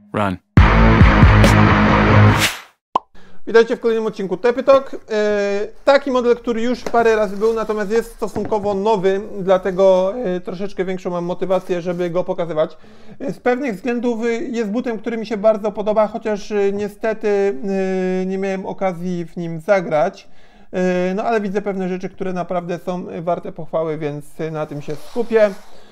Run. Witajcie w kolejnym odcinku Tepy Talk. Taki model, który już parę razy był, natomiast jest stosunkowo nowy, dlatego troszeczkę większą mam motywację, żeby go pokazywać. Z pewnych względów jest butem, który mi się bardzo podoba, chociaż niestety nie miałem okazji w nim zagrać. No ale widzę pewne rzeczy, które naprawdę są warte pochwały, więc na tym się skupię.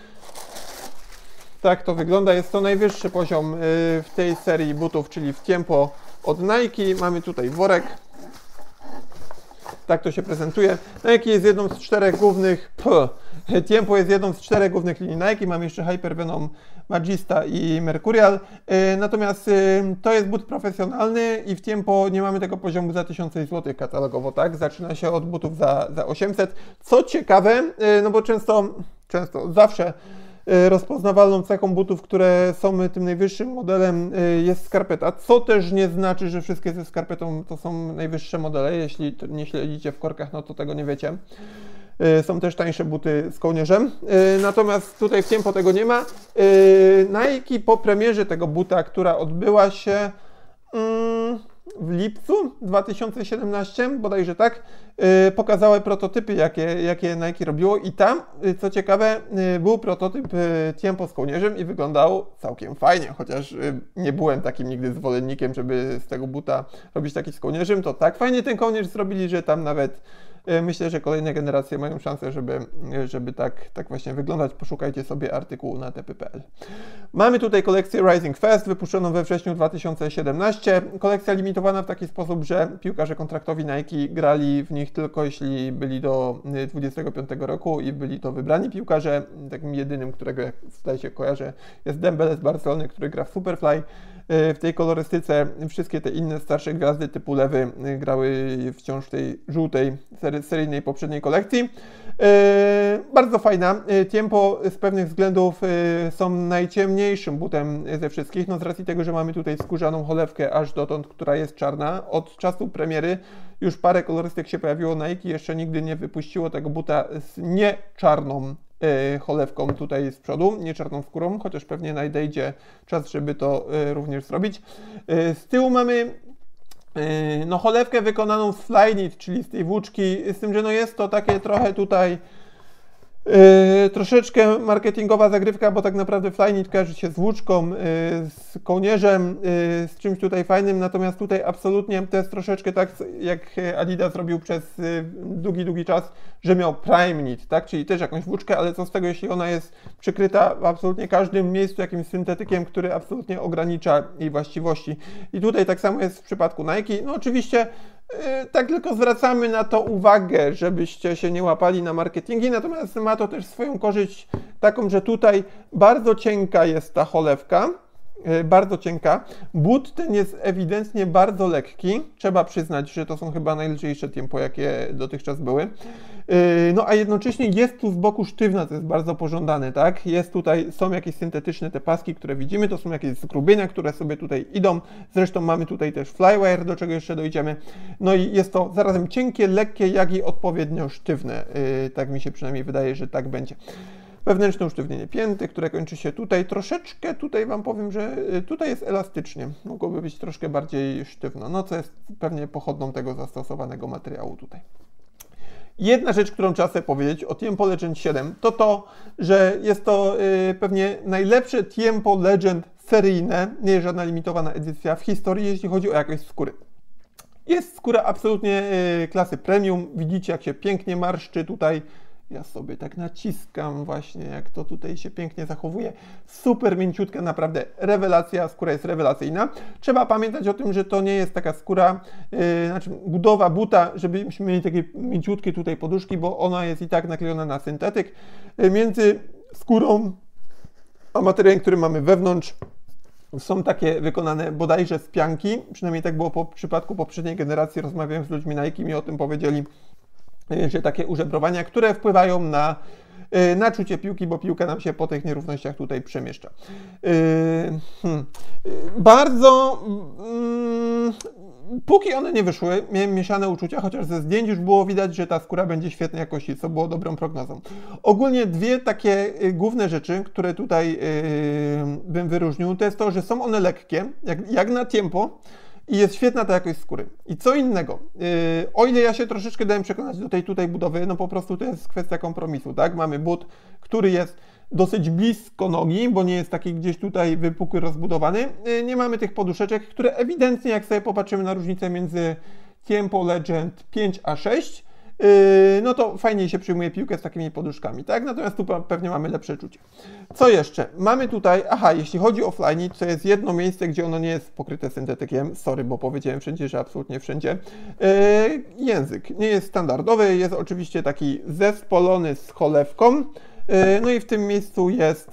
Tak to wygląda. Jest to najwyższy poziom w tej serii butów, czyli w Tiempo od Nike. Mamy tutaj worek. Tak to się prezentuje. Nike jest jedną z czterech głównych... Tiempo jest jedną z czterech głównych linii Nike. Mamy jeszcze Hypervenom, Magista i Mercurial. Natomiast to jest but profesjonalny i w Tiempo nie mamy tego poziomu za 1000 zł katalogowo, tak? Zaczyna się od butów za 800. Co ciekawe, no bo zawsze rozpoznawalną cechą butów, które są tym najwyższym modelem, jest skarpeta, co też nie znaczy, że wszystkie ze skarpetą to są najwyższe modele. Jeśli nie śledzicie w korkach, no to tego nie wiecie. Są też tańsze buty z kołnierzem, natomiast tutaj w Tiempo tego nie ma. Nike po premierze tego buta, która odbyła się w lipcu 2017, bodajże tak, pokazały prototypy, jakie Nike robiło i tam, co ciekawe, był prototyp Tiempo z kołnierzem i wyglądał całkiem fajnie, chociaż nie byłem takim nigdy zwolennikiem, żeby z tego buta robić taki z kołnierzem, to tak fajnie ten kołnierz zrobili, że tam nawet myślę, że kolejne generacje mają szansę, żeby tak właśnie wyglądać. Poszukajcie sobie artykułu na tepy.pl. Mamy tutaj kolekcję Rising Fast, wypuszczoną we wrześniu 2017. Kolekcja limitowana w taki sposób, że piłkarze kontraktowi Nike grali w nich tylko jeśli byli do 25 roku i byli to wybrani piłkarze. Takim jedynym, którego jak tutaj się kojarzę, jest Dembele z Barcelony, który gra w Superfly. W tej kolorystyce wszystkie te inne starsze gwiazdy typu lewy grały wciąż w tej żółtej seryjnej poprzedniej kolekcji. Bardzo fajna. Tiempo z pewnych względów są najciemniejszym butem ze wszystkich, no z racji tego, że mamy tutaj skórzaną cholewkę aż dotąd, która jest czarna. Od czasu premiery już parę kolorystyk się pojawiło. Nike jeszcze nigdy nie wypuściło tego buta z nieczarną cholewką tutaj z przodu, nie czarną skórą, chociaż pewnie nadejdzie czas, żeby to również zrobić. Z tyłu mamy no, cholewkę wykonaną z Flyknit, czyli z tej włóczki, z tym, że no jest to takie trochę tutaj troszeczkę marketingowa zagrywka, bo tak naprawdę Flyknit kojarzy się z włóczką, z kołnierzem, z czymś tutaj fajnym, natomiast tutaj absolutnie to jest troszeczkę tak, jak Adidas robił przez długi czas, że miał Prime Knit, tak? Czyli też jakąś włóczkę, ale co z tego, jeśli ona jest przykryta w absolutnie każdym miejscu jakimś syntetykiem, który absolutnie ogranicza jej właściwości. I tutaj tak samo jest w przypadku Nike. No oczywiście tak tylko zwracamy na to uwagę, żebyście się nie łapali na marketingi, natomiast ma to też swoją korzyść taką, że tutaj bardzo cienka jest ta cholewka, bardzo cienka. But ten jest ewidentnie bardzo lekki, trzeba przyznać, że to są chyba najlżejsze Tiempo, jakie dotychczas były. No a jednocześnie jest tu z boku sztywna, co jest bardzo pożądane, tak? Są jakieś syntetyczne te paski, które widzimy, to są jakieś zgrubienia, które sobie tutaj idą. Zresztą mamy tutaj też flywire, do czego jeszcze dojdziemy. No i jest to zarazem cienkie, lekkie, jak i odpowiednio sztywne. Tak mi się przynajmniej wydaje, że tak będzie. Wewnętrzne usztywnienie pięty, które kończy się tutaj troszeczkę, tutaj Wam powiem, że tutaj jest elastycznie. Mogłoby być troszkę bardziej sztywno, no co jest pewnie pochodną tego zastosowanego materiału tutaj. Jedna rzecz, którą trzeba sobie powiedzieć o Tiempo Legend 7, to, że jest to pewnie najlepsze Tiempo Legend seryjne, nie żadna limitowana edycja w historii, jeśli chodzi o jakość skóry. Jest skóra absolutnie klasy premium, widzicie jak się pięknie marszczy tutaj. Ja sobie tak naciskam właśnie, jak to tutaj się pięknie zachowuje. Super mięciutka, naprawdę rewelacja, skóra jest rewelacyjna. Trzeba pamiętać o tym, że to nie jest taka skóra, znaczy budowa buta, żebyśmy mieli takie mięciutkie tutaj poduszki, bo ona jest i tak naklejona na syntetyk. Między skórą a materiałem, który mamy wewnątrz, są takie wykonane bodajże z pianki, przynajmniej tak było w przypadku poprzedniej generacji. Rozmawiałem z ludźmi Nike i mi o tym powiedzieli, że takie użebrowania, które wpływają na czucie piłki, bo piłka nam się po tych nierównościach tutaj przemieszcza. póki one nie wyszły, miałem mieszane uczucia, chociaż ze zdjęć już było widać, że ta skóra będzie świetnej jakości, co było dobrą prognozą. Ogólnie dwie takie główne rzeczy, które tutaj bym wyróżnił, to jest to, że są one lekkie, jak na tempo, i jest świetna ta jakość skóry. I co innego, o ile ja się troszeczkę dałem przekonać do tej tutaj budowy, no po prostu to jest kwestia kompromisu, tak? Mamy but, który jest dosyć blisko nogi, bo nie jest taki gdzieś tutaj wypukły, rozbudowany. Nie mamy tych poduszeczek, które ewidentnie, jak sobie popatrzymy na różnicę między Tiempo Legend 5 a 6, no to fajniej się przyjmuje piłkę z takimi poduszkami, tak? Natomiast tu pewnie mamy lepsze czucie. Co jeszcze? Mamy tutaj, jeśli chodzi o Flyknit, to jest jedno miejsce, gdzie ono nie jest pokryte syntetykiem, sorry, bo powiedziałem wszędzie, że absolutnie wszędzie. Język nie jest standardowy, jest oczywiście taki zespolony z cholewką, no i w tym miejscu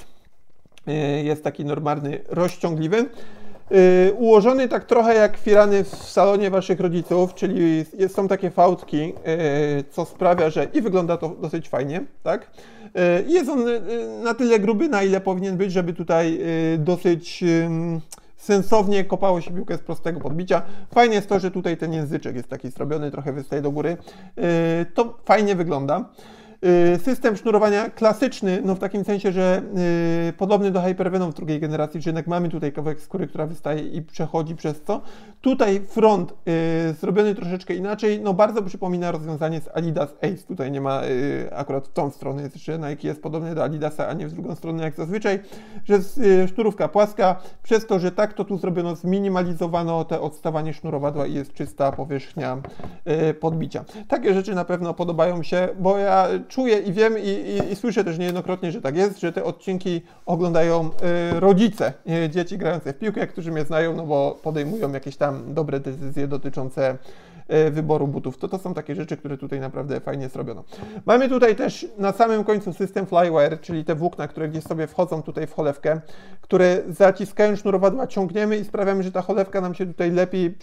jest taki normalny, rozciągliwy. Ułożony tak trochę jak firany w salonie waszych rodziców, czyli są takie fałdki, co sprawia, że i wygląda to dosyć fajnie, tak? Jest on na tyle gruby, na ile powinien być, żeby tutaj dosyć sensownie kopało się piłkę z prostego podbicia. Fajnie jest to, że tutaj ten języczek jest taki zrobiony, trochę wystaje do góry. To fajnie wygląda. System sznurowania klasyczny, no w takim sensie, że podobny do Hypervenom drugiej generacji, że jednak mamy tutaj kawałek skóry, która wystaje i przechodzi przez co. Tutaj front zrobiony troszeczkę inaczej, no bardzo przypomina rozwiązanie z Adidas Ace. Tutaj nie ma akurat w tą stronę, że Nike jest podobny do Adidasa, a nie w drugą stronę jak zazwyczaj, że jest sznurówka płaska, przez to, że tak to tu zrobiono, zminimalizowano te odstawanie sznurowadła i jest czysta powierzchnia podbicia. Takie rzeczy na pewno podobają mi się, bo ja czuję i wiem i słyszę też niejednokrotnie, że tak jest, że te odcinki oglądają rodzice dzieci grające w piłkę, którzy mnie znają, no bo podejmują jakieś tam dobre decyzje dotyczące wyboru butów. To są takie rzeczy, które tutaj naprawdę fajnie zrobiono. Mamy tutaj też na samym końcu system Flywire, czyli te włókna, które gdzieś sobie wchodzą tutaj w cholewkę, które zaciskają sznurowadła, ciągniemy i sprawiamy, że ta cholewka nam się tutaj lepiej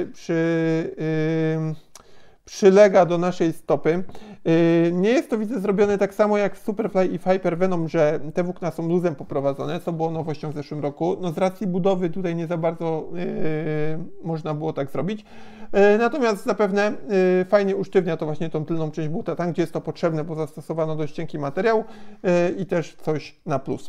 przylega do naszej stopy. Nie jest to, widzę, zrobione tak samo jak w Superfly i w Hypervenom, że te włókna są luzem poprowadzone, co było nowością w zeszłym roku. No z racji budowy tutaj nie za bardzo można było tak zrobić. Natomiast zapewne fajnie usztywnia to właśnie tą tylną część buta, tam gdzie jest to potrzebne, bo zastosowano dość cienki materiał i też coś na plus.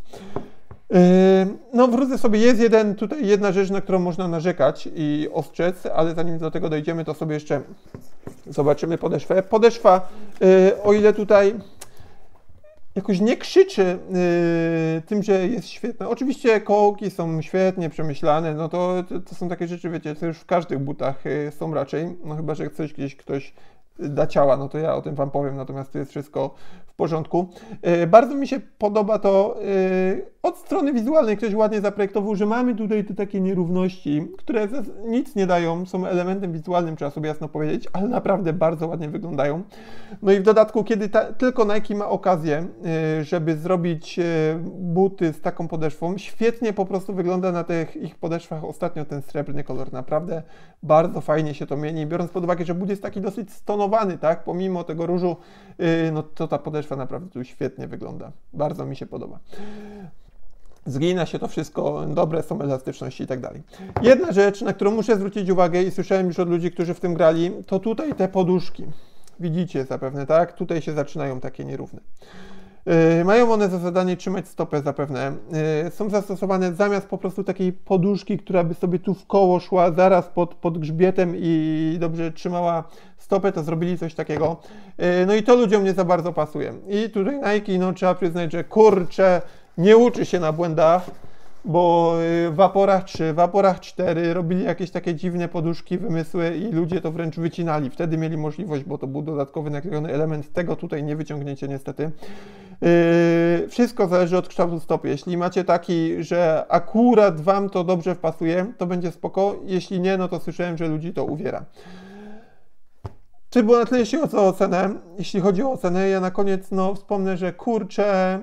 No w Rudze sobie jest jedna rzecz, na którą można narzekać i ostrzec, ale zanim do tego dojdziemy, to sobie jeszcze zobaczymy podeszwę. Podeszwa, o ile tutaj jakoś nie krzyczy tym, że jest świetna. Oczywiście kołki są świetnie przemyślane, no to są takie rzeczy, wiecie, co już w każdych butach są raczej, no chyba, że gdzieś ktoś da ciała, no to ja o tym wam powiem, natomiast to jest wszystko w porządku. Bardzo mi się podoba to od strony wizualnej, ktoś ładnie zaprojektował, że mamy tutaj te takie nierówności, które nic nie dają, są elementem wizualnym, trzeba sobie jasno powiedzieć, ale naprawdę bardzo ładnie wyglądają. No i w dodatku, kiedy tylko Nike ma okazję, żeby zrobić buty z taką podeszwą, świetnie po prostu wygląda na tych ich podeszwach ostatnio ten srebrny kolor, naprawdę bardzo fajnie się to mieni, biorąc pod uwagę, że but jest taki dosyć stonowany, tak, pomimo tego różu, no to ta podeszwa naprawdę tu świetnie wygląda, bardzo mi się podoba. Zgina się to wszystko, dobre są elastyczności i tak dalej. Jedna rzecz, na którą muszę zwrócić uwagę i słyszałem już od ludzi, którzy w tym grali, to tutaj te poduszki. Widzicie zapewne, tak? Tutaj się zaczynają takie nierówne. Mają one za zadanie trzymać stopę zapewne. Są zastosowane zamiast po prostu takiej poduszki, która by sobie tu w koło szła zaraz pod grzbietem i dobrze trzymała stopę, to zrobili coś takiego. No i to ludziom nie za bardzo pasuje. I tutaj Nike, no trzeba przyznać, że kurczę, nie uczy się na błędach, bo w Vaporach 3, Vaporach 4 robili jakieś takie dziwne poduszki, wymysły i ludzie to wręcz wycinali. Wtedy mieli możliwość, bo to był dodatkowy naklejony element. Tego tutaj nie wyciągniecie niestety. Wszystko zależy od kształtu stopy. Jeśli macie taki, że akurat wam to dobrze wpasuje, to będzie spoko. Jeśli nie, no to słyszałem, że ludzi to uwiera. Czy było na tyle, jeśli chodzi o ocenę? Jeśli chodzi o ocenę, ja na koniec wspomnę, że kurczę,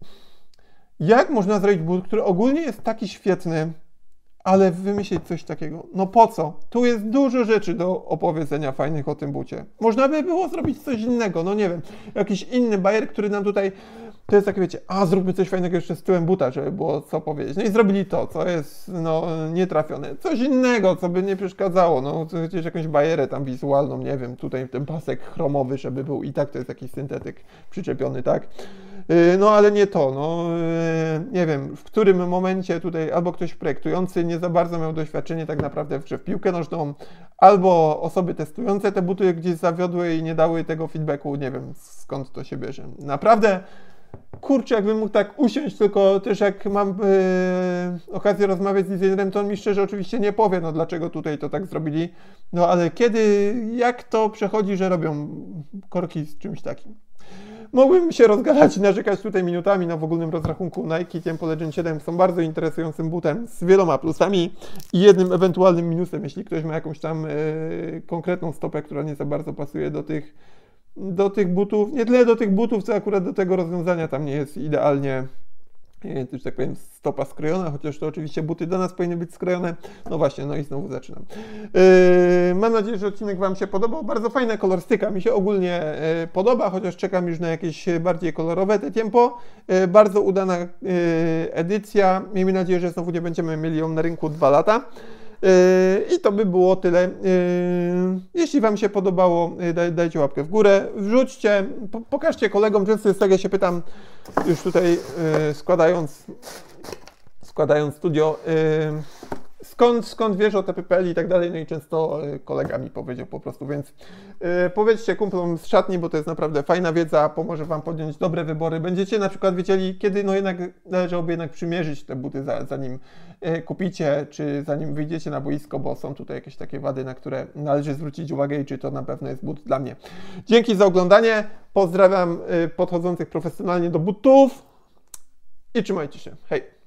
jak można zrobić but, który ogólnie jest taki świetny, ale wymyślić coś takiego? No po co? Tu jest dużo rzeczy do opowiedzenia fajnych o tym bucie. Można by było zrobić coś innego, no nie wiem, jakiś inny bajer, który nam tutaj to jest takie, wiecie, zróbmy coś fajnego jeszcze z tyłem buta, żeby było co powiedzieć. No i zrobili to, co jest, no, nietrafione. Coś innego, co by nie przeszkadzało, no, chociaż jakąś bajerę tam wizualną, nie wiem, tutaj ten pasek chromowy, żeby był i tak to jest jakiś syntetyk przyczepiony, tak? No, ale nie to, no, nie wiem, w którym momencie tutaj albo ktoś projektujący nie za bardzo miał doświadczenie tak naprawdę w grze w piłkę nożną, albo osoby testujące te buty gdzieś zawiodły i nie dały tego feedbacku, nie wiem skąd to się bierze. Naprawdę, kurczę, jakbym mógł tak usiąść, tylko też jak mam okazję rozmawiać z designerem, to on mi szczerze oczywiście nie powie, no dlaczego tutaj to tak zrobili, no ale jak to przechodzi, że robią korki z czymś takim. Mógłbym się rozgadać i narzekać tutaj minutami, no w ogólnym rozrachunku Nike Tempo Legend 7 są bardzo interesującym butem z wieloma plusami i jednym ewentualnym minusem, jeśli ktoś ma jakąś tam konkretną stopę, która nie za bardzo pasuje do tych butów, nie tyle do tych butów, co akurat do tego rozwiązania tam nie jest idealnie, że tak powiem, stopa skrojona, chociaż to oczywiście buty do nas powinny być skrojone. No właśnie, no i znowu zaczynam. Mam nadzieję, że odcinek Wam się podobał. Bardzo fajna kolorystyka, mi się ogólnie podoba, chociaż czekam już na jakieś bardziej kolorowe te tempo. Bardzo udana edycja. Miejmy nadzieję, że znowu nie będziemy mieli ją na rynku 2 lata. I to by było tyle. Jeśli Wam się podobało, dajcie łapkę w górę, wrzućcie, pokażcie kolegom. Często jest tak, ja się pytam, już tutaj składając studio, skąd wiesz o TPPL i tak dalej, no i często kolega mi powiedział po prostu, więc powiedzcie kumplom z szatni, bo to jest naprawdę fajna wiedza, pomoże Wam podjąć dobre wybory. Będziecie na przykład wiedzieli, kiedy no jednak należałoby jednak przymierzyć te buty, zanim kupicie, czy zanim wyjdziecie na boisko, bo są tutaj jakieś takie wady, na które należy zwrócić uwagę i czy to na pewno jest but dla mnie. Dzięki za oglądanie, pozdrawiam podchodzących profesjonalnie do butów i trzymajcie się, hej!